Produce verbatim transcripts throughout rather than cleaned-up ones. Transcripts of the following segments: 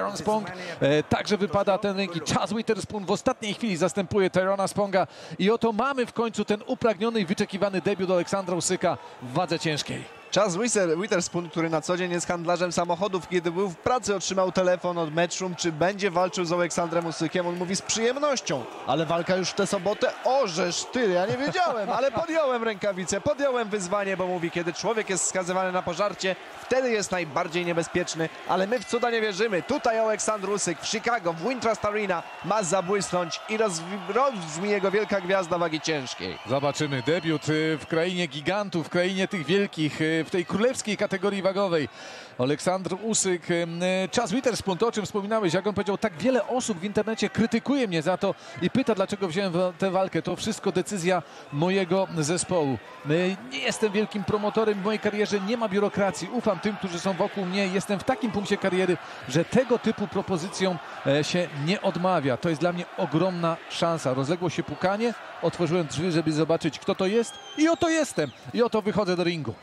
Tyrone Spong e, także wypada ten ring i Chaz Witherspoon w ostatniej chwili zastępuje Tyrona Sponga i oto mamy w końcu ten upragniony i wyczekiwany debiut Aleksandra Usyka w wadze ciężkiej. Chaz Witherspoon, który na co dzień jest handlarzem samochodów, kiedy był w pracy, otrzymał telefon od Matchroom, czy będzie walczył z Aleksandrem Usykiem. On mówi: z przyjemnością, ale walka już w tę sobotę? Ożeż ty, ja nie wiedziałem, ale podjąłem rękawice, podjąłem wyzwanie, bo mówi, kiedy człowiek jest skazywany na pożarcie, wtedy jest najbardziej niebezpieczny, ale my w cuda nie wierzymy. Tutaj Aleksandr Usyk w Chicago, w Wintrust Arena ma zabłysnąć i rozbrzmi jego wielka gwiazda wagi ciężkiej. Zobaczymy debiut w krainie gigantów, w krainie tych wielkich, w tej królewskiej kategorii wagowej. Aleksandr Usyk, Chaz Witherspoon, to o czym wspominałeś, jak on powiedział, tak wiele osób w internecie krytykuje mnie za to i pyta, dlaczego wziąłem tę walkę. To wszystko decyzja mojego zespołu. Nie jestem wielkim promotorem w mojej karierze, nie ma biurokracji. Ufam tym, którzy są wokół mnie. Jestem w takim punkcie kariery, że tego typu propozycjom się nie odmawia. To jest dla mnie ogromna szansa. Rozległo się pukanie, otworzyłem drzwi, żeby zobaczyć, kto to jest i oto jestem. I oto wychodzę do ringu.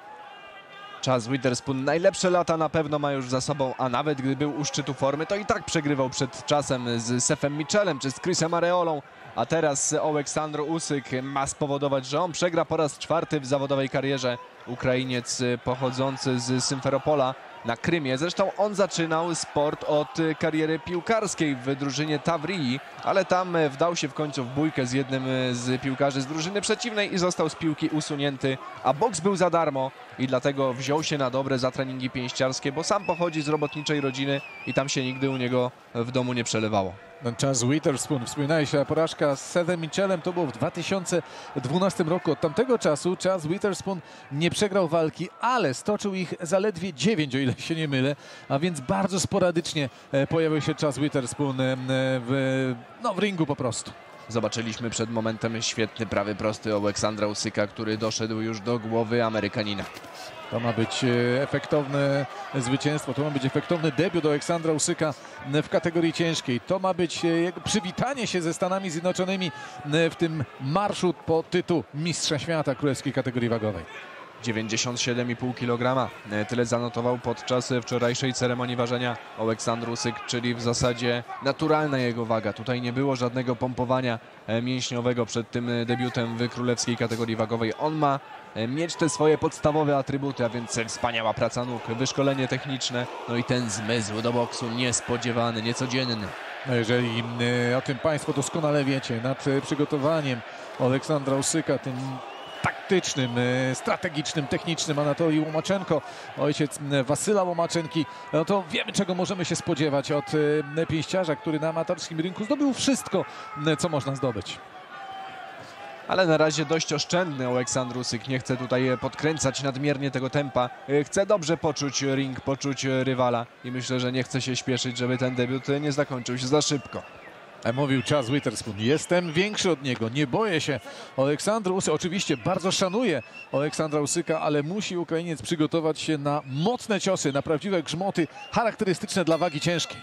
Chaz Witherspoon najlepsze lata na pewno ma już za sobą, a nawet gdy był u szczytu formy, to i tak przegrywał przed czasem z Sefem Mitchellem czy z Chrisem Areolą, a teraz Aleksandr Usyk ma spowodować, że on przegra po raz czwarty w zawodowej karierze. Ukrainiec pochodzący z Symferopola na Krymie. Zresztą on zaczynał sport od kariery piłkarskiej w drużynie Tavrii, ale tam wdał się w końcu w bójkę z jednym z piłkarzy z drużyny przeciwnej i został z piłki usunięty, a boks był za darmo i dlatego wziął się na dobre za treningi pięściarskie, bo sam pochodzi z robotniczej rodziny i tam się nigdy u niego w domu nie przelewało. Chaz Witherspoon, wspominałeś się, porażka z Sefem Mitchellem to było w dwa tysiące dwunastym roku. Od tamtego czasu Chaz Witherspoon nie przegrał walki, ale stoczył ich zaledwie dziewięć, o ile się nie mylę, a więc bardzo sporadycznie pojawił się Chaz Witherspoon w, no, w ringu po prostu. Zobaczyliśmy przed momentem świetny prawy prosty Aleksandra Usyka, który doszedł już do głowy Amerykanina. To ma być efektowne zwycięstwo, to ma być efektowny debiut Aleksandra Usyka w kategorii ciężkiej. To ma być jego przywitanie się ze Stanami Zjednoczonymi w tym marszu po tytuł Mistrza Świata królewskiej kategorii wagowej. dziewięćdziesiąt siedem i pół kilograma. Tyle zanotował podczas wczorajszej ceremonii ważenia Aleksandr Usyk, czyli w zasadzie naturalna jego waga. Tutaj nie było żadnego pompowania mięśniowego przed tym debiutem w królewskiej kategorii wagowej. On ma mieć te swoje podstawowe atrybuty, a więc wspaniała praca nóg, wyszkolenie techniczne, no i ten zmysł do boksu niespodziewany, niecodzienny. No jeżeli o tym Państwo doskonale wiecie, nad przygotowaniem Aleksandra Usyka, tym taktycznym, strategicznym, technicznym Anatolii Łomaczenko, ojciec Wasyla Łomaczenki, no to wiemy, czego możemy się spodziewać od pięściarza, który na amatorskim rynku zdobył wszystko, co można zdobyć. Ale na razie dość oszczędny Aleksandr Usyk, nie chce tutaj podkręcać nadmiernie tego tempa. Chce dobrze poczuć ring, poczuć rywala i myślę, że nie chce się śpieszyć, żeby ten debiut nie zakończył się za szybko. Mówił Chaz Witherspoon, jestem większy od niego, nie boję się. Aleksandr Usyk, oczywiście bardzo szanuje Aleksandra Usyka, ale musi Ukrainiec przygotować się na mocne ciosy, na prawdziwe grzmoty charakterystyczne dla wagi ciężkiej.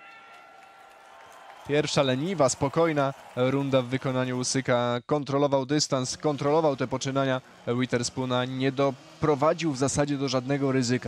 Pierwsza leniwa, spokojna runda w wykonaniu Usyka. Kontrolował dystans, kontrolował te poczynania Witherspoona, nie doprowadził w zasadzie do żadnego ryzyka.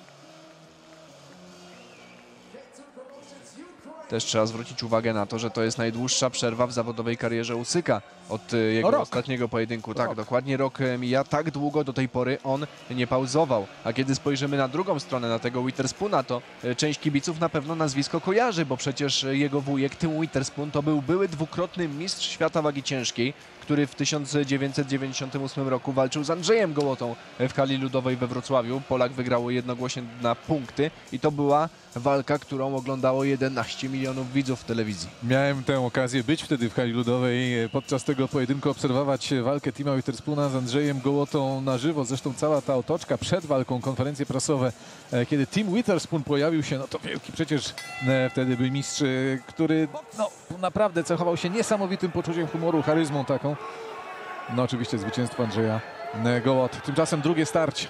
Też trzeba zwrócić uwagę na to, że to jest najdłuższa przerwa w zawodowej karierze Usyka od jego rok. ostatniego pojedynku. Tak, Rok. dokładnie rok mija. Tak długo do tej pory on nie pauzował. A kiedy spojrzymy na drugą stronę, na tego Witherspoona, to część kibiców na pewno nazwisko kojarzy, bo przecież jego wujek, Tim Witherspoon, to był były dwukrotny mistrz świata wagi ciężkiej, który w tysiąc dziewięćset dziewięćdziesiątym ósmym roku walczył z Andrzejem Gołotą w hali ludowej we Wrocławiu. Polak wygrał jednogłośnie na punkty i to była walka, którą oglądało jedenaście milionów widzów w telewizji. Miałem tę okazję być wtedy w hali ludowej, podczas tego pojedynku obserwować walkę Tima Witherspoona z Andrzejem Gołotą na żywo. Zresztą cała ta otoczka przed walką, konferencje prasowe, kiedy Tim Witherspoon pojawił się, no to wielki przecież wtedy był mistrz, który no, naprawdę cechował się niesamowitym poczuciem humoru, charyzmą taką. No oczywiście zwycięstwo Andrzeja Gołot. Tymczasem drugie starcie.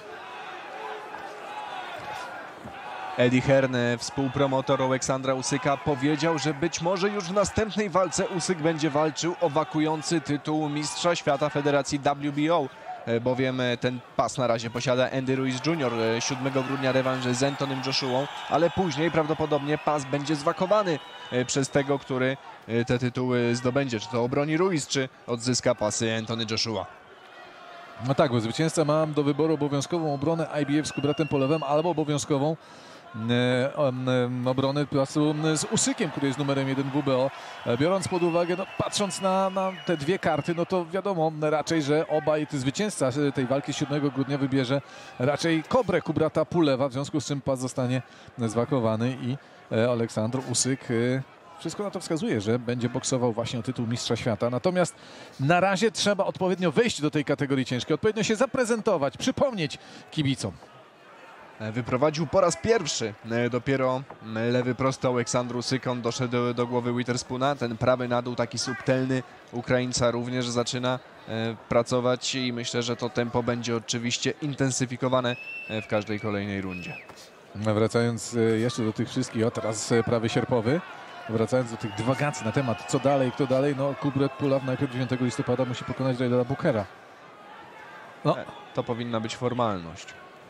Eddie Hearn, współpromotor Aleksandra Usyka, powiedział, że być może już w następnej walce Usyk będzie walczył o wakujący tytuł mistrza świata Federacji W B O. bowiem ten pas na razie posiada Andy Ruiz junior siódmego grudnia rewanż z Antonym Joshuą, ale później prawdopodobnie pas będzie zwakowany przez tego, który te tytuły zdobędzie. Czy to obroni Ruiz, czy odzyska pasy Antony Joshua. No tak, bo zwycięzca ma do wyboru obowiązkową obronę I B F z Kubratem Polewem albo obowiązkową e, e, obronę pasu z Usykiem, który jest numerem jeden W B O. E, biorąc pod uwagę, no, patrząc na, na te dwie karty, no to wiadomo raczej, że obaj ty zwycięzca tej walki siódmego grudnia wybierze raczej Kobrę Kubrata Pulewa, w związku z czym pas zostanie zwakowany i e, Aleksandr Usyk e, wszystko na to wskazuje, że będzie boksował właśnie o tytuł mistrza świata. Natomiast na razie trzeba odpowiednio wejść do tej kategorii ciężkiej, odpowiednio się zaprezentować, przypomnieć kibicom. Wyprowadził po raz pierwszy dopiero lewy prosty Aleksandr Usyk. On doszedł do, do głowy Witherspoona. Ten prawy na dół, taki subtelny Ukraińca również zaczyna pracować i myślę, że to tempo będzie oczywiście intensyfikowane w każdej kolejnej rundzie. Wracając jeszcze do tych wszystkich, o teraz prawy sierpowy. Wracając do tych dywagacji na temat co dalej, kto dalej, no Kubrat Pulew najpierw dziewiątego listopada musi pokonać Raydera Bookera. No. To powinna być formalność.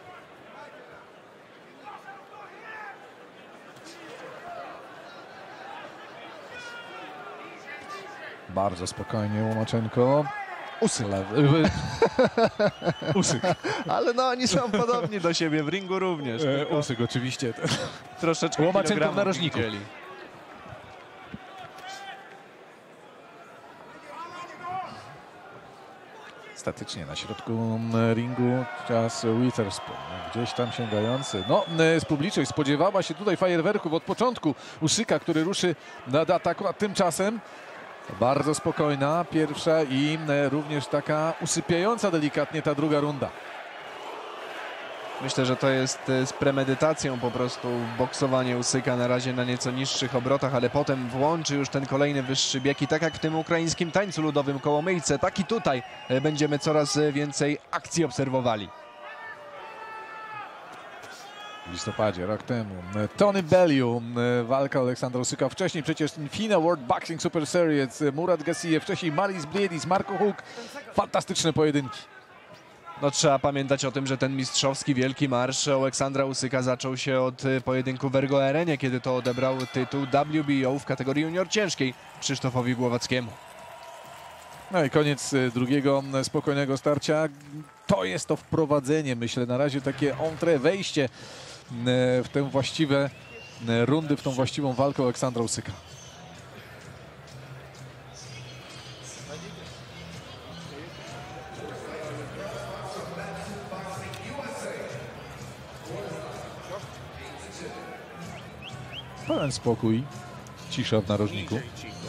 Bardzo spokojnie Łomaczenko. Usyk. Usyk. Ale no oni są podobni do siebie, w ringu również. E, Usyk oczywiście. Troszeczkę Łomaczenko w narożniku. Widzieli. Statycznie na środku ringu czas Witherspoon, gdzieś tam sięgający. No, z publiczność spodziewała się tutaj fajerwerków od początku Usyka, który ruszy na ataku, a tymczasem bardzo spokojna pierwsza i również taka usypiająca delikatnie ta druga runda. Myślę, że to jest z premedytacją po prostu boksowanie Usyka na razie na nieco niższych obrotach, ale potem włączy już ten kolejny wyższy bieg i tak jak w tym ukraińskim tańcu ludowym koło myjce, tak i tutaj będziemy coraz więcej akcji obserwowali. W listopadzie, rok temu. Tony Bellew, walka Aleksandra Usyka. Wcześniej przecież FINA World Boxing Super Series, Murat Gassiev, wcześniej Marius Briedis, Marco Huck. Fantastyczne pojedynki. No trzeba pamiętać o tym, że ten mistrzowski wielki marsz Aleksandra Usyka zaczął się od pojedynku w Ergo Arenie, kiedy to odebrał tytuł W B O w kategorii junior ciężkiej Krzysztofowi Głowackiemu. No i koniec drugiego spokojnego starcia. To jest to wprowadzenie, myślę, na razie takie entrée, wejście w tę właściwe rundy, w tą właściwą walkę Aleksandra Usyka. Pełen spokój, cisza w narożniku.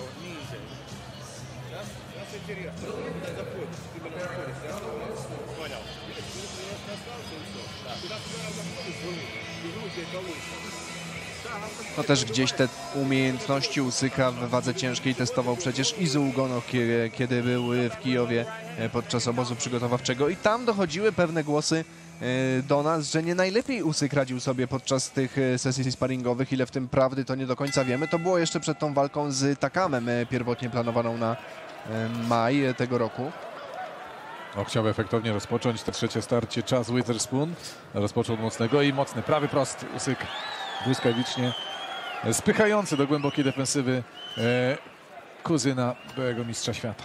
No też gdzieś te umiejętności Usyka w wadze ciężkiej testował przecież Izu Ugono, kiedy był w Kijowie podczas obozu przygotowawczego i tam dochodziły pewne głosy do nas, że nie najlepiej Usyk radził sobie podczas tych sesji sparingowych. Ile w tym prawdy, to nie do końca wiemy. To było jeszcze przed tą walką z Takamem, pierwotnie planowaną na maj tego roku. O, chciał efektownie rozpocząć to trzecie starcie. Czas Witherspoon rozpoczął od mocnego i mocny prawy prost. Usyk błyskawicznie spychający do głębokiej defensywy e, kuzyna byłego mistrza świata.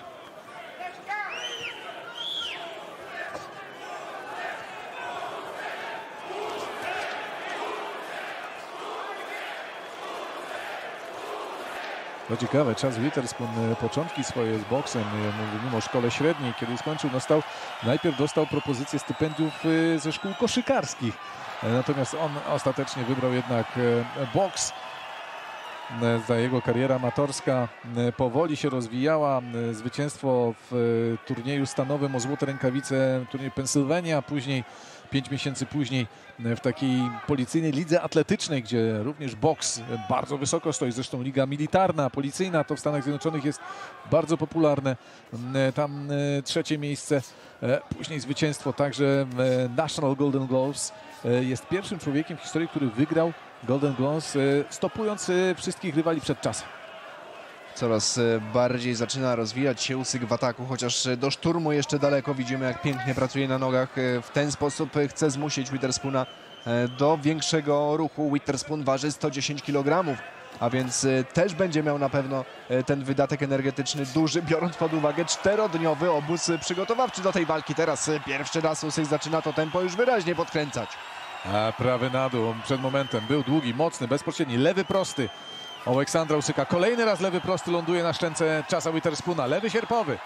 To ciekawe, czas Witherspoon początki swoje z boksem, mimo szkole średniej, kiedy skończył, dostał, najpierw dostał propozycję stypendiów ze szkół koszykarskich. Natomiast on ostatecznie wybrał jednak boks. Ta jego kariera amatorska powoli się rozwijała. Zwycięstwo w turnieju stanowym o złote rękawice, turniej Pennsylvania, później pięć miesięcy później w takiej policyjnej lidze atletycznej, gdzie również boks bardzo wysoko stoi. Zresztą liga militarna, policyjna to w Stanach Zjednoczonych jest bardzo popularne. Tam trzecie miejsce, później zwycięstwo także National Golden Gloves. Jest pierwszym człowiekiem w historii, który wygrał Golden Gloves, stopując wszystkich rywali przed czasem. Coraz bardziej zaczyna rozwijać się Usyk w ataku, chociaż do szturmu jeszcze daleko. Widzimy, jak pięknie pracuje na nogach. W ten sposób chce zmusić Witherspoona do większego ruchu. Witherspoon waży sto dziesięć kilogramów, a więc też będzie miał na pewno ten wydatek energetyczny duży, biorąc pod uwagę czterodniowy obóz przygotowawczy do tej walki. Teraz pierwszy raz Usyk zaczyna to tempo już wyraźnie podkręcać. A prawy na dół przed momentem był długi, mocny, bezpośredni, lewy prosty Aleksandra Usyka. Kolejny raz lewy prosty ląduje na szczęce Chasa Witherspoona. Lewy sierpowy.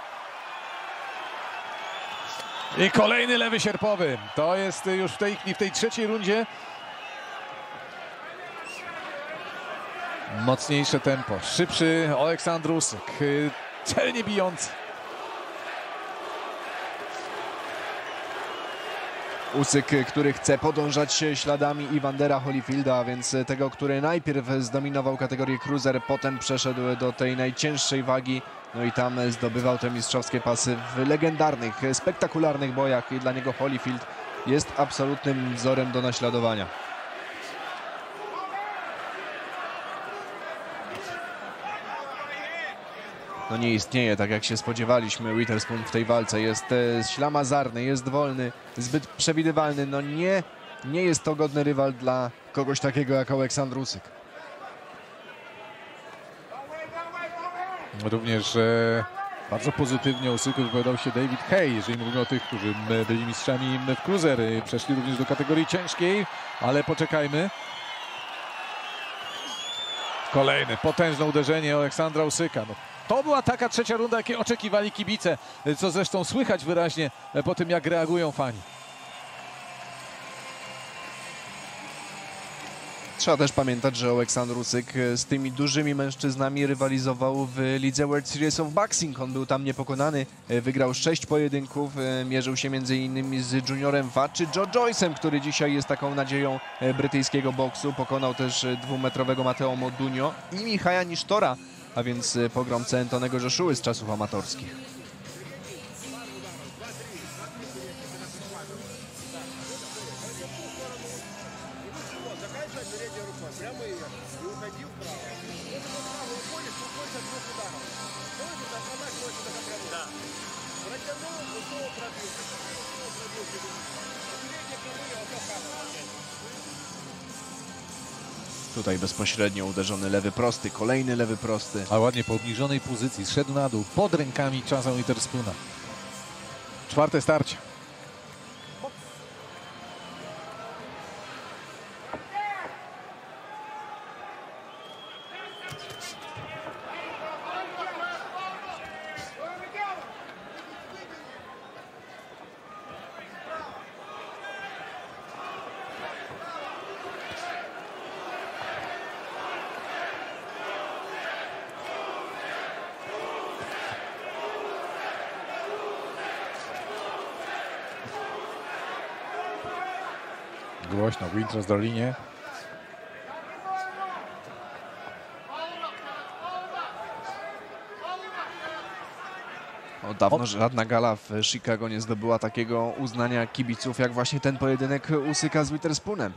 I kolejny lewy sierpowy. To jest już w tej chwili, w tej trzeciej rundzie. Mocniejsze tempo, szybszy Aleksandr Usyk, celnie bijący. Usyk, który chce podążać śladami Evandera Holyfielda, a więc tego, który najpierw zdominował kategorię cruiser, potem przeszedł do tej najcięższej wagi, no i tam zdobywał te mistrzowskie pasy w legendarnych, spektakularnych bojach i dla niego Holyfield jest absolutnym wzorem do naśladowania. No nie istnieje, tak jak się spodziewaliśmy. Witherspoon w tej walce jest e, ślamazarny, jest wolny, zbyt przewidywalny. No nie, nie jest to godny rywal dla kogoś takiego jak Aleksandr Usyk. Również e, bardzo pozytywnie o Usyku wypowiadał się David Haye, jeżeli mówimy o tych, którzy byli mistrzami w cruiser. Przeszli również do kategorii ciężkiej, ale poczekajmy. Kolejne potężne uderzenie Aleksandra Usyka. No, to była taka trzecia runda, jakiej oczekiwali kibice, co zresztą słychać wyraźnie po tym, jak reagują fani. Trzeba też pamiętać, że Aleksandr Usyk z tymi dużymi mężczyznami rywalizował w lidze World Series of Boxing. On był tam niepokonany, wygrał sześć pojedynków, mierzył się między innymi z Juniorem Fa czy Joe Joyce'em, który dzisiaj jest taką nadzieją brytyjskiego boksu. Pokonał też dwumetrowego Matteo Modugno i Michała Nisztora, a więc pogromcę Antonego Joshuły z czasów amatorskich. Tutaj bezpośrednio uderzony lewy prosty, kolejny lewy prosty. A ładnie po obniżonej pozycji zszedł na dół pod rękami Chasa Witherspoona. Czwarte starcie. Głośno, Winters do linii. Od dawno żadna gala w Chicago nie zdobyła takiego uznania kibiców jak właśnie ten pojedynek Usyka z Witherspoonem.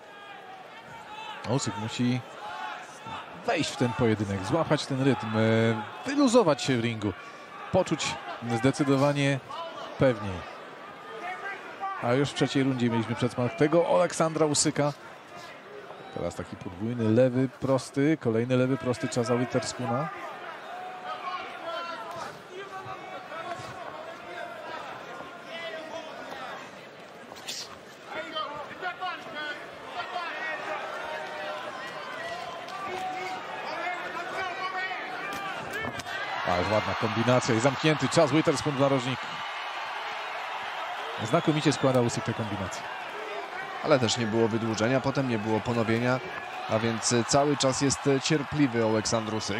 Usyk musi wejść w ten pojedynek, złapać ten rytm, wyluzować się w ringu, poczuć zdecydowanie pewniej. A już w trzeciej rundzie mieliśmy przedsmak tego Aleksandra Usyka. Teraz taki podwójny lewy prosty, kolejny lewy prosty Chasa Witherspoona. Ale ładna kombinacja i zamknięty Chas Witherspoon w narożniku. Znakomicie składa Usyk te kombinacje. Ale też nie było wydłużenia, potem nie było ponowienia, a więc cały czas jest cierpliwy Aleksandr Usyk.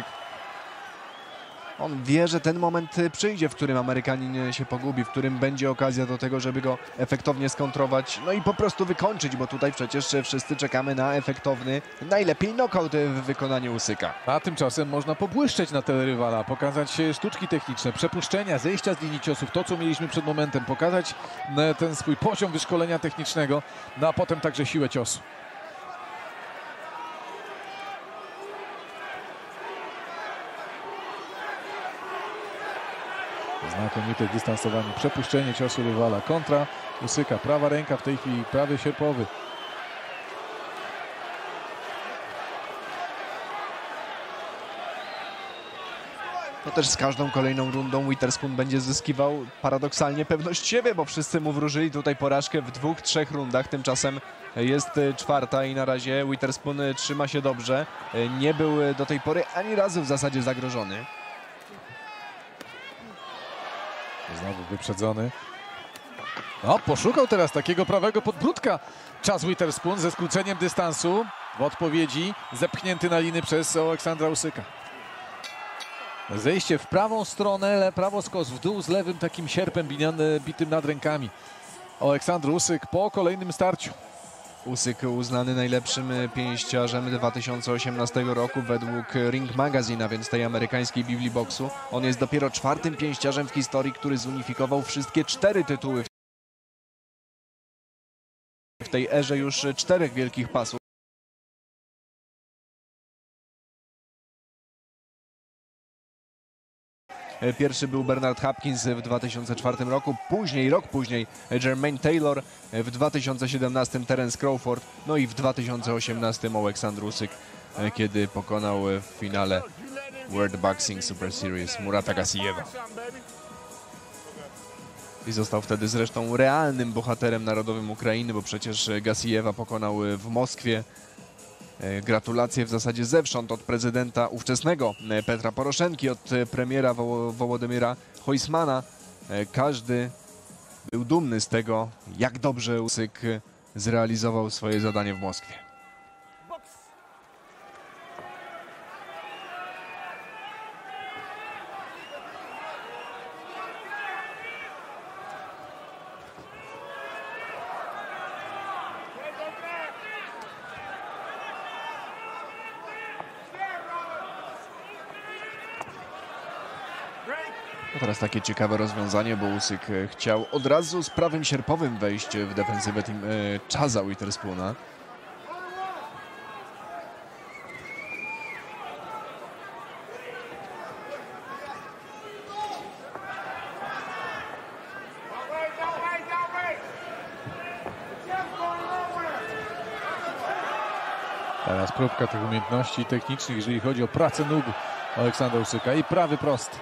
On wie, że ten moment przyjdzie, w którym Amerykanin się pogubi, w którym będzie okazja do tego, żeby go efektownie skontrować, no i po prostu wykończyć, bo tutaj przecież wszyscy czekamy na efektowny, najlepiej knockout w wykonaniu Usyka. A tymczasem można pobłyszczeć na telerywala, pokazać sztuczki techniczne, przepuszczenia, zejścia z linii ciosów, to co mieliśmy przed momentem, pokazać ten swój poziom wyszkolenia technicznego, no a potem także siłę ciosu. Znakomite dystansowanie, przepuszczenie ciosu rywala, kontra Usyka, prawa ręka w tej chwili, prawy sierpowy. No też z każdą kolejną rundą Witherspoon będzie zyskiwał paradoksalnie pewność siebie, bo wszyscy mu wróżyli tutaj porażkę w dwóch, trzech rundach. Tymczasem jest czwarta i na razie Witherspoon trzyma się dobrze. Nie był do tej pory ani razu w zasadzie zagrożony. Znowu wyprzedzony. No, poszukał teraz takiego prawego podbródka Chaz Witherspoon ze skróceniem dystansu. W odpowiedzi zepchnięty na liny przez Aleksandra Usyka. Zejście w prawą stronę, prawo skos w dół z lewym takim sierpem bitym nad rękami. Aleksandr Usyk po kolejnym starciu. Usyk uznany najlepszym pięściarzem dwa tysiące osiemnastego roku według Ring Magazine, a więc tej amerykańskiej Biblii boksu. On jest dopiero czwartym pięściarzem w historii, który zunifikował wszystkie cztery tytuły w tej erze już czterech wielkich pasów. Pierwszy był Bernard Hopkins w dwa tysiące czwartym roku, później, rok później Jermaine Taylor, w dwa tysiące siedemnastym Terence Crawford, no i w dwa tysiące osiemnastym Aleksandr Usyk, kiedy pokonał w finale World Boxing Super Series Murata Gassieva. I został wtedy zresztą realnym bohaterem narodowym Ukrainy, bo przecież Gassiewa pokonał w Moskwie. Gratulacje w zasadzie zewsząd od prezydenta ówczesnego Petra Poroszenki, od premiera Wo Wołodymyra Hojsmana. Każdy był dumny z tego, jak dobrze Usyk zrealizował swoje zadanie w Moskwie. No teraz takie ciekawe rozwiązanie, bo Usyk chciał od razu z prawym sierpowym wejść w defensywę team, e, Chaza Witherspoona. Teraz próbka tych umiejętności technicznych, jeżeli chodzi o pracę nóg Aleksandra Usyka i prawy prost.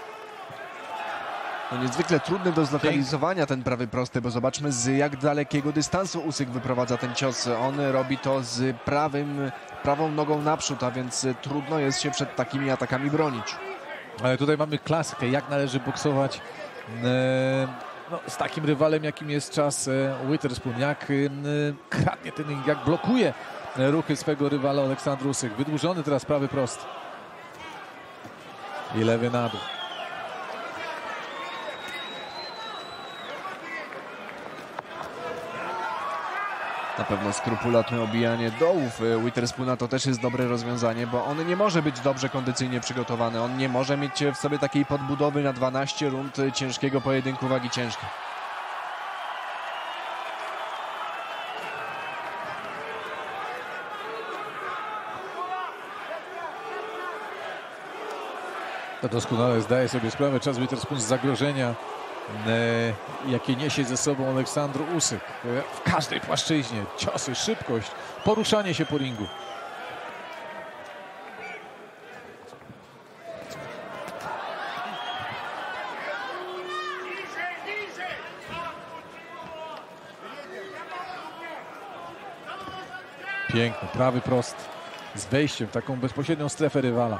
No niezwykle trudny do zlokalizowania ten prawy prosty, bo zobaczmy z jak dalekiego dystansu Usyk wyprowadza ten cios. On robi to z prawym, prawą nogą naprzód, a więc trudno jest się przed takimi atakami bronić. Ale tutaj mamy klasykę, jak należy boksować e, no, z takim rywalem, jakim jest Chaz Witherspoon. Jak e, kradnie ten, jak blokuje ruchy swego rywala Aleksandr Usyk. Wydłużony teraz prawy prost. I lewy na dół. Na pewno skrupulatne obijanie dołów Witherspoona to też jest dobre rozwiązanie, bo on nie może być dobrze kondycyjnie przygotowany. On nie może mieć w sobie takiej podbudowy na dwanaście rund ciężkiego pojedynku wagi ciężkiej. To doskonale zdaje sobie sprawę Chaz Witherspoon z zagrożenia, e, jakie niesie ze sobą Aleksandr Usyk. E, w każdej płaszczyźnie. Ciosy, szybkość, poruszanie się po ringu. Piękny, prawy prost z wejściem w taką bezpośrednią strefę rywala.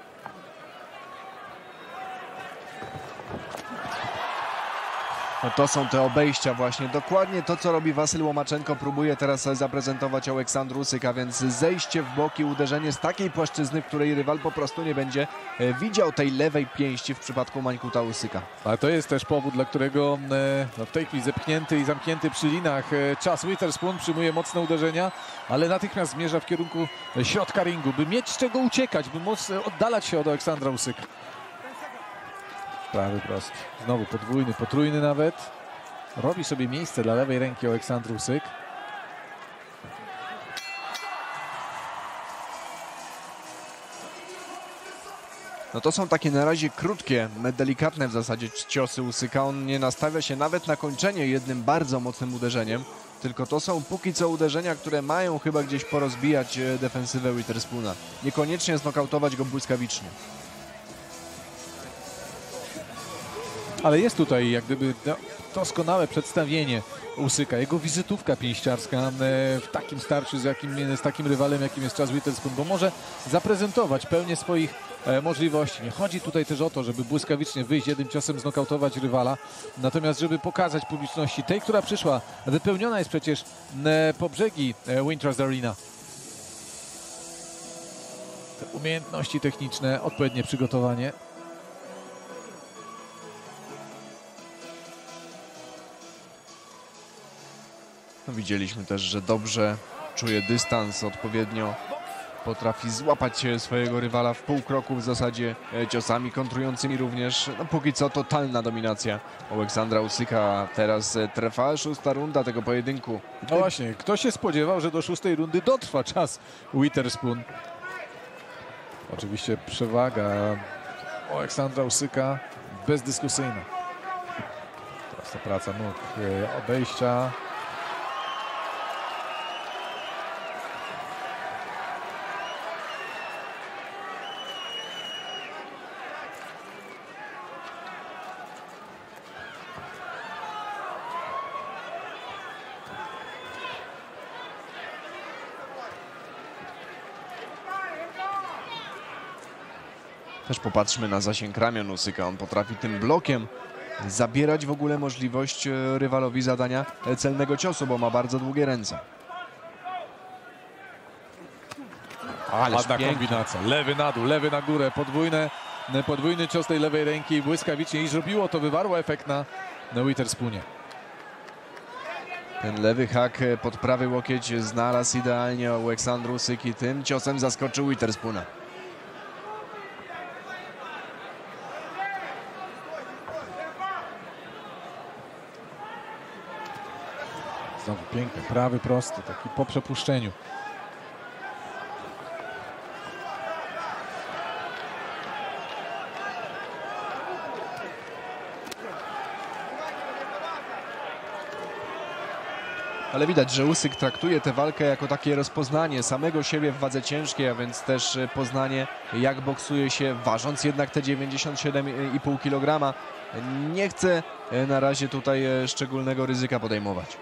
No to są te obejścia właśnie. Dokładnie to, co robi Wasyl Łomaczenko, próbuje teraz zaprezentować Aleksandr Usyk, a więc zejście w boki, uderzenie z takiej płaszczyzny, w której rywal po prostu nie będzie widział tej lewej pięści w przypadku Mańkuta Usyka. A to jest też powód, dla którego no, w tej chwili zepchnięty i zamknięty przy linach Chaz Witherspoon przyjmuje mocne uderzenia, ale natychmiast zmierza w kierunku środka ringu, by mieć z czego uciekać, by móc oddalać się od Aleksandra Usyka. Prawy prost. Znowu podwójny, potrójny nawet. Robi sobie miejsce dla lewej ręki Aleksandr Usyk. No to są takie na razie krótkie, delikatne w zasadzie ciosy Usyka. On nie nastawia się nawet na kończenie jednym bardzo mocnym uderzeniem, tylko to są póki co uderzenia, które mają chyba gdzieś porozbijać defensywę Witherspoona. Niekoniecznie znokautować go błyskawicznie. Ale jest tutaj jak gdyby doskonałe przedstawienie Usyka, jego wizytówka pięściarska w takim starciu z, jakim, z takim rywalem, jakim jest Chaz Witherspoon, bo może zaprezentować pełnię swoich możliwości. Nie chodzi tutaj też o to, żeby błyskawicznie wyjść jednym ciosem, znokautować rywala, natomiast żeby pokazać publiczności, tej, która przyszła, wypełniona jest przecież po brzegi Wintrust Arena. Te umiejętności techniczne, odpowiednie przygotowanie. No, widzieliśmy też, że dobrze czuje dystans, odpowiednio potrafi złapać swojego rywala w pół kroku w zasadzie ciosami kontrującymi również. No, póki co totalna dominacja Aleksandra Usyka. Teraz trwa szósta runda tego pojedynku. No właśnie, kto się spodziewał, że do szóstej rundy dotrwa Chaz Witherspoon. Oczywiście przewaga Aleksandra Usyka bezdyskusyjna. Teraz to praca nóg, obejścia. Też popatrzmy na zasięg ramion Usyka. On potrafi tym blokiem zabierać w ogóle możliwość rywalowi zadania celnego ciosu, bo ma bardzo długie ręce. Ładna kombinacja. Lewy na dół, lewy na górę. Podwójne, podwójny cios tej lewej ręki błyskawicznie i zrobiło to, wywarło efekt na, na Witherspoonie. Ten lewy hak pod prawy łokieć znalazł idealnie Aleksandr Usyk i tym ciosem zaskoczył Witherspoona. Znowu piękny, prawy prosty, taki po przepuszczeniu. Ale widać, że Usyk traktuje tę walkę jako takie rozpoznanie samego siebie w wadze ciężkiej, a więc też poznanie, jak boksuje się, ważąc jednak te dziewięćdziesiąt siedem i pół kilograma. Nie chce na razie tutaj szczególnego ryzyka podejmować.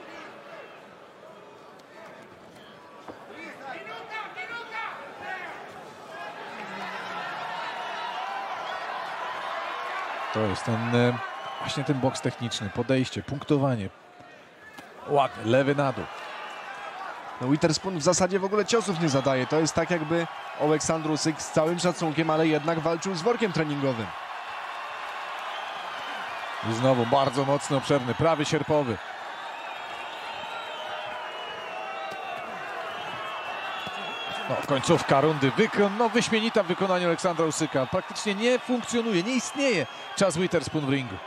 To jest ten właśnie ten boks techniczny, podejście, punktowanie. Ładny, lewy na dół. No, Witherspoon w zasadzie w ogóle ciosów nie zadaje. To jest tak, jakby Aleksandr Usyk z całym szacunkiem, ale jednak walczył z workiem treningowym. I znowu bardzo mocny, obszerny, prawy sierpowy. No, końcówka rundy, Wykon, no, wyśmienita w wykonaniu Aleksandra Usyka. Praktycznie nie funkcjonuje, nie istnieje Chaz Witherspoon w ringu.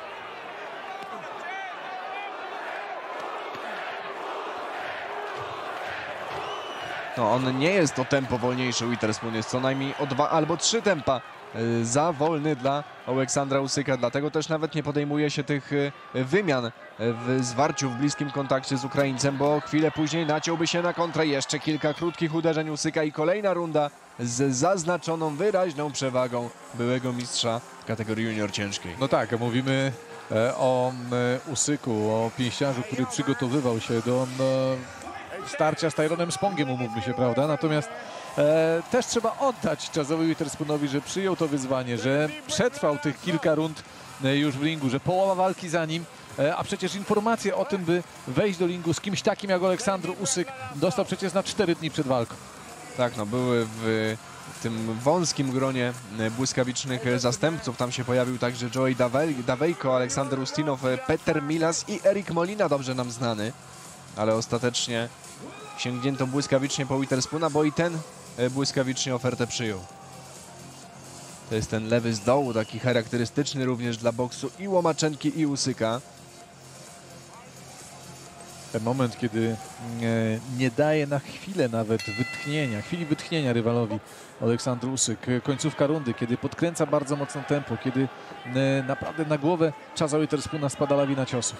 No, on nie jest o tempo wolniejszy. Witherspoon jest co najmniej o dwa albo trzy tempa za wolny dla Aleksandra Usyka. Dlatego też nawet nie podejmuje się tych wymian w zwarciu, w bliskim kontakcie z Ukraińcem, bo chwilę później naciąłby się na kontrę. Jeszcze kilka krótkich uderzeń Usyka i kolejna runda z zaznaczoną wyraźną przewagą byłego mistrza w kategorii junior ciężkiej. No tak, mówimy o Usyku, o pięściarzu, który przygotowywał się do starcia z Tyronem Spongiem, umówmy się, prawda? Natomiast e, też trzeba oddać Chazowi Witherspoonowi, że przyjął to wyzwanie, że przetrwał tych kilka rund e, już w ringu, że połowa walki za nim, e, a przecież informacje o tym, by wejść do ringu z kimś takim jak Aleksandr Usyk, dostał przecież na cztery dni przed walką. Tak, no były w tym wąskim gronie błyskawicznych zastępców. Tam się pojawił także Joey Dawejko, Aleksander Ustinow, Peter Milas i Erik Molina, dobrze nam znany. Ale ostatecznie sięgnięto błyskawicznie po Witherspoona, bo i ten błyskawicznie ofertę przyjął. To jest ten lewy z dołu, taki charakterystyczny również dla boksu i Łomaczenki, i Usyka. Ten moment, kiedy e, nie daje na chwilę nawet wytchnienia, chwili wytchnienia rywalowi Aleksandr Usyk. Końcówka rundy, kiedy podkręca bardzo mocno tempo, kiedy e, naprawdę na głowę Chaza Witherspoona spada lawina ciosów.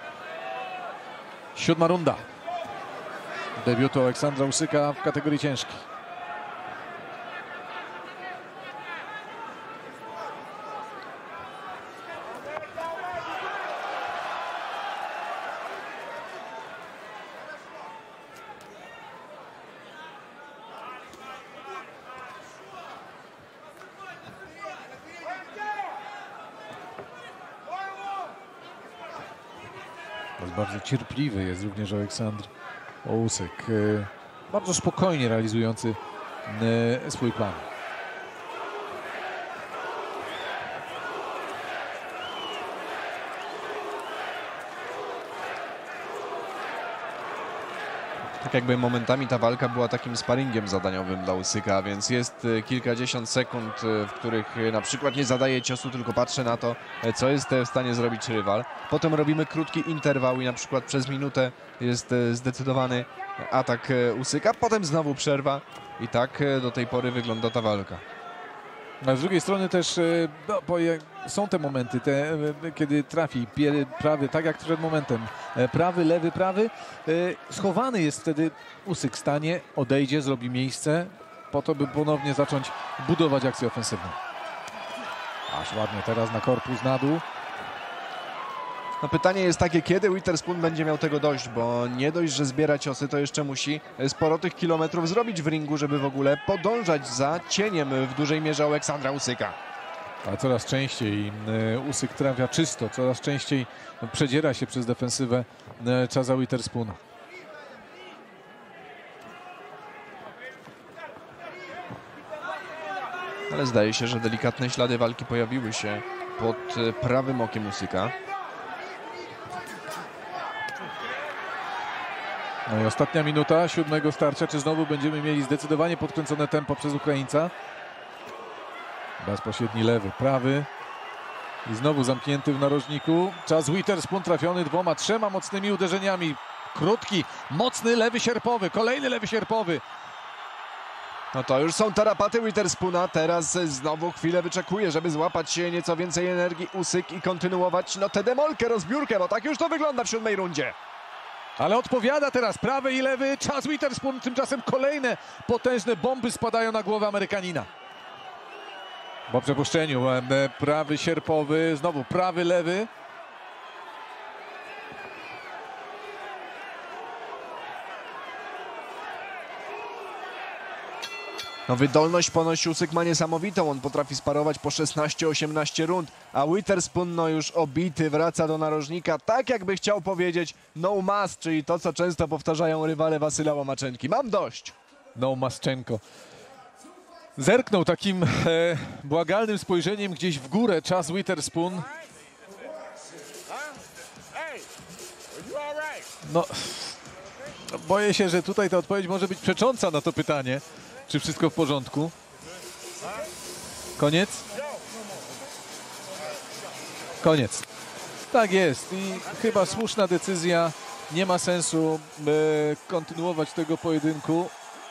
Siódma runda debiutu Aleksandra Usyka w kategorii ciężkiej. Bardzo cierpliwy jest również Aleksandr Usyk, bardzo spokojnie realizujący swój plan. Tak jakby momentami ta walka była takim sparingiem zadaniowym dla Usyka, więc jest kilkadziesiąt sekund, w których na przykład nie zadaje ciosu, tylko patrzę na to, co jest w stanie zrobić rywal. Potem robimy krótki interwał i na przykład przez minutę jest zdecydowany atak Usyka, potem znowu przerwa i tak do tej pory wygląda ta walka. A z drugiej strony też no, bo są te momenty, te, kiedy trafi prawy, tak jak przed momentem, prawy, lewy, prawy. Schowany jest wtedy Usyk, stanie, odejdzie, zrobi miejsce po to, by ponownie zacząć budować akcję ofensywną. Aż ładnie teraz na korpus, na dół. No pytanie jest takie, kiedy Witherspoon będzie miał tego dość, bo nie dość, że zbiera ciosy, to jeszcze musi sporo tych kilometrów zrobić w ringu, żeby w ogóle podążać za cieniem w dużej mierze Aleksandra Usyka. A coraz częściej Usyk trafia czysto, coraz częściej przedziera się przez defensywę Chaza Witherspoona. Ale zdaje się, że delikatne ślady walki pojawiły się pod prawym okiem Usyka. No i ostatnia minuta siódmego starcia. Czy znowu będziemy mieli zdecydowanie podkręcone tempo przez Ukraińca? Bezpośredni lewy, prawy. I znowu zamknięty w narożniku. Chaz Witherspoon trafiony dwoma, trzema mocnymi uderzeniami. Krótki, mocny lewy sierpowy. Kolejny lewy sierpowy. No to już są tarapaty Witherspoona. Teraz znowu chwilę wyczekuje, żeby złapać się nieco więcej energii Usyk i kontynuować no tę demolkę, rozbiórkę, bo tak już to wygląda w siódmej rundzie. Ale odpowiada teraz prawy i lewy Chaz Witherspoon. Tymczasem kolejne potężne bomby spadają na głowę Amerykanina. Po przepuszczeniu prawy sierpowy, znowu prawy, lewy. No wydolność ponoć Usyk ma niesamowitą, on potrafi sparować po szesnaście osiemnaście rund, a Witherspoon no już obity wraca do narożnika, tak jakby chciał powiedzieć no mas, czyli to, co często powtarzają rywale Wasyla Łomaczenki. Mam dość. No Maschenko. Zerknął takim e, błagalnym spojrzeniem gdzieś w górę Chaz Witherspoon. No, boję się, że tutaj ta odpowiedź może być przecząca na to pytanie. Czy wszystko w porządku? Koniec? Koniec. Tak jest i chyba słuszna decyzja. Nie ma sensu e, kontynuować tego pojedynku.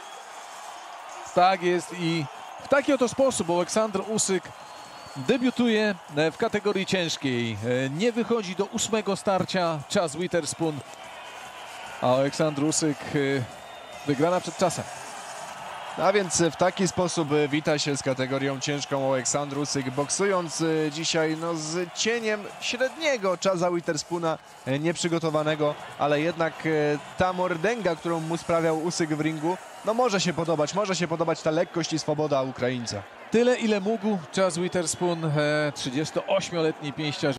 Tak jest i w taki oto sposób Aleksandr Usyk debiutuje w kategorii ciężkiej. Nie wychodzi do ósmego starcia Chaz Witherspoon, a Aleksandr Usyk wygrana przed czasem. A więc w taki sposób wita się z kategorią ciężką Aleksandr Usyk, boksując dzisiaj no, z cieniem średniego Chaza Witherspoona, nieprzygotowanego, ale jednak ta mordęga, którą mu sprawiał Usyk w ringu, no może się podobać, może się podobać ta lekkość i swoboda Ukraińca. Tyle, ile mógł Chaz Witherspoon, trzydziestoośmioletni pięściarz.